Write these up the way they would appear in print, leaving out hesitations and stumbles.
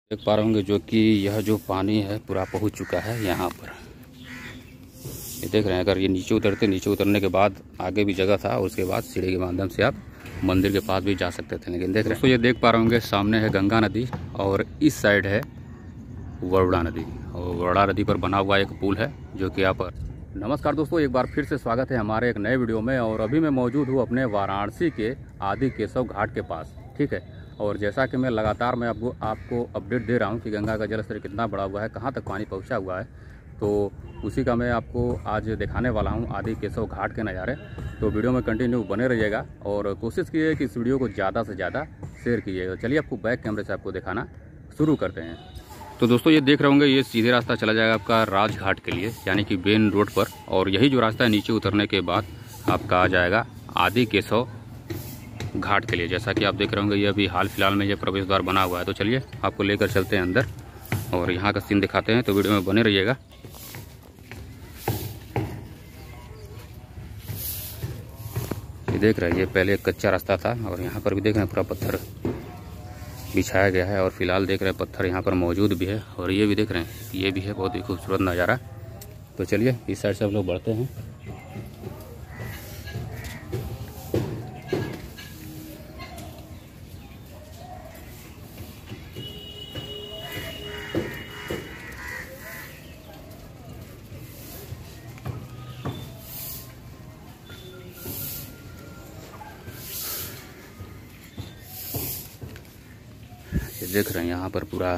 देख पा रहे होंगे जो कि यह जो पानी है पूरा पहुंच चुका है यहाँ पर। ये देख रहे हैं, अगर ये नीचे उतरने के बाद आगे भी जगह था और उसके बाद सीढ़ी के माध्यम से आप मंदिर के पास भी जा सकते थे। लेकिन देख रहे हैं तो ये देख पा रहे होंगे सामने है गंगा नदी और इस साइड है वरुणा नदी। और वरुणा नदी पर बना हुआ एक पुल है जो कि यहाँ पर। नमस्कार दोस्तों, एक बार फिर से स्वागत है हमारे एक नए वीडियो में। और अभी मैं मौजूद हूँ अपने वाराणसी के आदि केशव घाट के पास, ठीक है। और जैसा कि मैं लगातार आपको अपडेट दे रहा हूँ कि गंगा का जलस्तर कितना बढ़ा हुआ है, कहाँ तक पानी पहुँचा हुआ है, तो उसी का मैं आपको आज दिखाने वाला हूँ आदि केशव घाट के नज़ारे। तो वीडियो में कंटिन्यू बने रहिएगा और कोशिश कीजिए कि इस वीडियो को ज़्यादा से ज़्यादा शेयर कीजिएगा। चलिए आपको बैक कैमरे से आपको दिखाना शुरू करते हैं। तो दोस्तों ये देख रहे होंगे, ये सीधे रास्ता चला जाएगा आपका राजघाट के लिए, यानी कि मेन रोड पर। और यही जो रास्ता है नीचे उतरने के बाद आपका आ जाएगा आदि केशव घाट के लिए। जैसा कि आप देख रहे होंगे, ये अभी हाल फिलहाल में ये प्रवेश द्वार बना हुआ है। तो चलिए आपको लेकर चलते हैं अंदर और यहाँ का सीन दिखाते हैं, तो वीडियो में बने रहिएगा। ये देख रहे हैं, ये पहले एक कच्चा रास्ता था और यहाँ पर भी देख रहे हैं पूरा पत्थर बिछाया गया है। और फिलहाल देख रहे हैं पत्थर यहाँ पर मौजूद भी है। और ये भी देख रहे हैं, ये भी है बहुत ही खूबसूरत नज़ारा। तो चलिए इस साइड से हम लोग बढ़ते हैं। ये देख रहे हैं यहाँ पर पूरा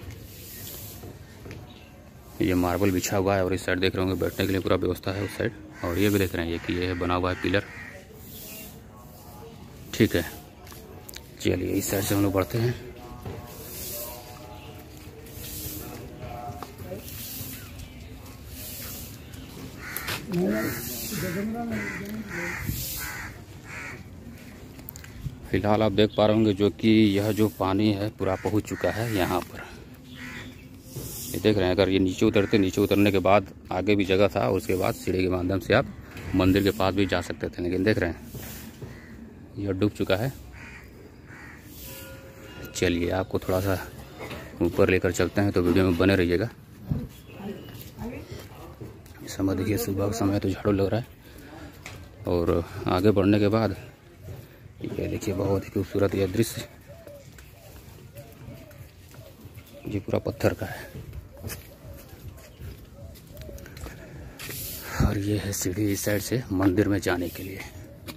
ये मार्बल बिछा हुआ है। और इस साइड देख रहे होंगे बैठने के लिए पूरा व्यवस्था है उस साइड। और ये भी देख रहे हैं ये कि ये बना हुआ है पिलर, ठीक है। चलिए इस साइड से हम लोग बढ़ते हैं। फिलहाल आप देख पा रहे होंगे जो कि यह जो पानी है पूरा पहुंच चुका है यहाँ पर। ये देख रहे हैं, अगर ये नीचे उतरने के बाद आगे भी जगह था और उसके बाद सीढ़ी के माध्यम से आप मंदिर के पास भी जा सकते थे। लेकिन देख रहे हैं यह डूब चुका है। चलिए आपको थोड़ा सा ऊपर लेकर चलते हैं, तो वीडियो में बने रहिएगा। इस समय देखिए सुबह का समय तो झाड़ू लग रहा है। और आगे बढ़ने के बाद ये देखिए बहुत ही खूबसूरत यह दृश्य, ये पूरा पत्थर का है। और ये है सीढ़ी इस साइड से मंदिर में जाने के लिए।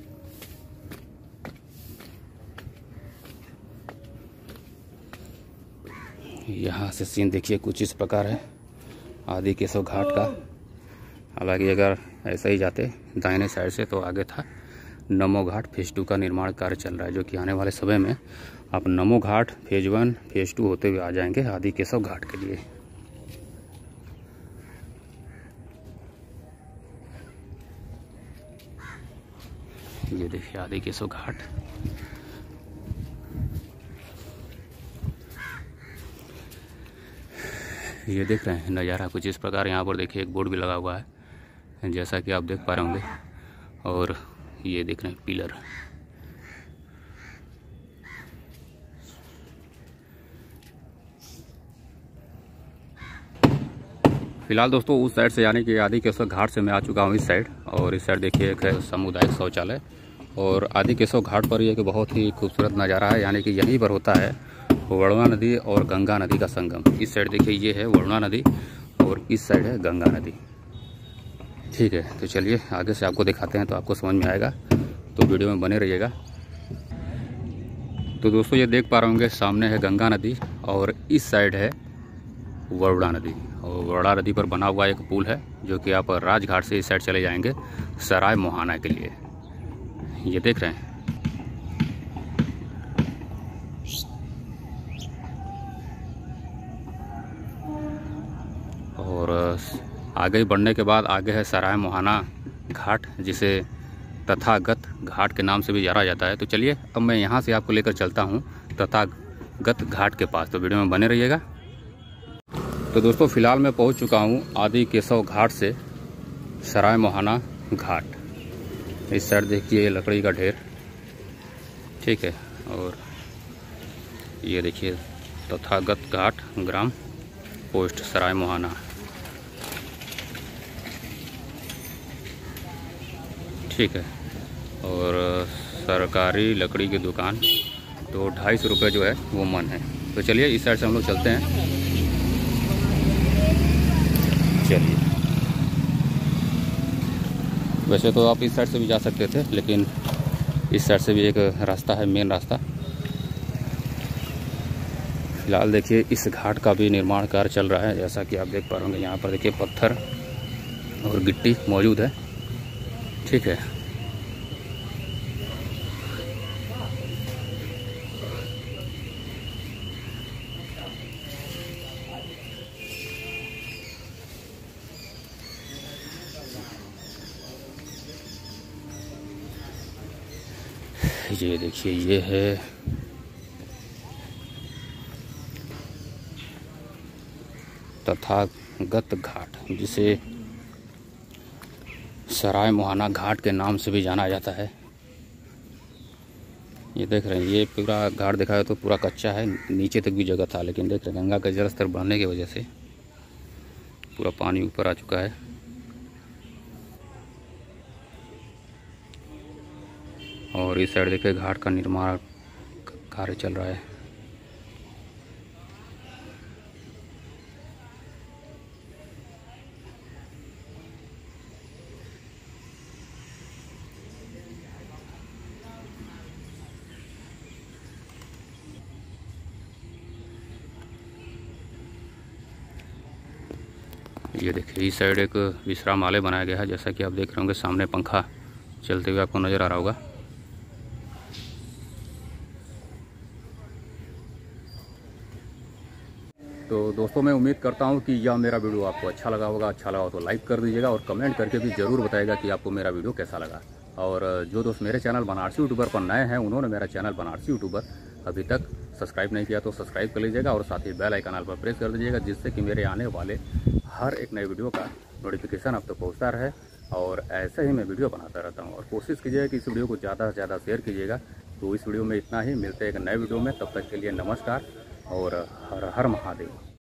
यहाँ से सीन देखिए कुछ इस प्रकार है आदि केशव घाट का। हालांकि अगर ऐसा ही जाते दाहिने साइड से तो आगे था नमो घाट फेज 2 का निर्माण कार्य चल रहा है, जो कि आने वाले समय में आप नमो घाट फेज 1 फेज 2 होते हुए आ जाएंगे आदि केशव घाट के लिए। ये देखिए आदि केशव घाट। ये देख रहे हैं नज़ारा कुछ इस प्रकार। यहाँ पर देखिए एक बोर्ड भी लगा हुआ है जैसा कि आप देख पा रहे होंगे। और ये देख रहे हैं पिलर। फिलहाल दोस्तों उस साइड से यानी कि आदि केशव घाट से मैं आ चुका हूँ इस साइड। और इस साइड देखिए एक है सामुदायिक शौचालय। और आदि केशव घाट पर ये कि बहुत ही खूबसूरत नज़ारा है, यानी कि यहीं पर होता है वरुणा नदी और गंगा नदी का संगम। इस साइड देखिए ये है वरुणा नदी और इस साइड है गंगा नदी, ठीक है। तो चलिए आगे से आपको दिखाते हैं, तो आपको समझ में आएगा, तो वीडियो में बने रहिएगा। तो दोस्तों ये देख पा रहे होंगे सामने है गंगा नदी और इस साइड है वरुणा नदी। और वरुणा नदी पर बना हुआ एक पुल है जो कि आप राजघाट से इस साइड चले जाएंगे सराय मोहाना के लिए। ये देख रहे हैं। और आगे बढ़ने के बाद आगे है सराय मोहाना घाट, जिसे तथागत घाट के नाम से भी जाना जाता है। तो चलिए अब मैं यहाँ से आपको लेकर चलता हूँ तथागत घाट के पास, तो वीडियो में बने रहिएगा। तो दोस्तों फिलहाल मैं पहुँच चुका हूँ आदि केशव घाट से सराय मोहाना घाट। इस साइड देखिए लकड़ी का ढेर, ठीक है। और ये देखिए तथागत घाट, ग्राम पोस्ट सराय मोहाना। ठीक है। और सरकारी लकड़ी की दुकान तो 250 रुपये जो है वो मन है। तो चलिए इस साइड से हम लोग चलते हैं। चलिए, वैसे तो आप इस साइड से भी जा सकते थे, लेकिन इस साइड से भी एक रास्ता है, मेन रास्ता। फिलहाल देखिए इस घाट का भी निर्माण कार्य चल रहा है, जैसा कि आप देख पा रहे होंगे। यहाँ पर देखिए पत्थर और गिट्टी मौजूद है। ठीक है। ये देखिए, ये है तथागत घाट, जिसे सराय मोहाना घाट के नाम से भी जाना जाता है। ये देख रहे हैं, ये पूरा घाट देखा है तो पूरा कच्चा है, नीचे तक भी जगह था, लेकिन देख रहे हैं गंगा का जल स्तर बढ़ने की वजह से पूरा पानी ऊपर आ चुका है। और इस साइड देखिए घाट का निर्माण कार्य चल रहा है। ये देखिए इस साइड एक विश्रामालय बनाया गया है, जैसा कि आप देख रहे होंगे सामने पंखा चलते हुए आपको नज़र आ रहा होगा। तो दोस्तों, मैं उम्मीद करता हूं कि यह मेरा वीडियो आपको अच्छा लगा होगा। अच्छा लगा हो तो लाइक कर दीजिएगा और कमेंट करके भी ज़रूर बताइएगा कि आपको मेरा वीडियो कैसा लगा। और जो दोस्त मेरे चैनल बनारसी यूट्यूबर पर नए हैं, उन्होंने मेरा चैनल बनारसी यूट्यूबर अभी तक सब्सक्राइब नहीं किया तो सब्सक्राइब कर लीजिएगा और साथ ही बेल आइकन पर प्रेस कर दीजिएगा, जिससे कि मेरे आने वाले हर एक नए वीडियो का नोटिफिकेशन अब तक पहुँचता रहे। और ऐसे ही मैं वीडियो बनाता रहता हूँ। और कोशिश कीजिएगा कि इस वीडियो को ज़्यादा से ज़्यादा शेयर कीजिएगा। तो इस वीडियो में इतना ही, मिलते हैं एक नए वीडियो में। तब तक के लिए नमस्कार और हर हर महादेव।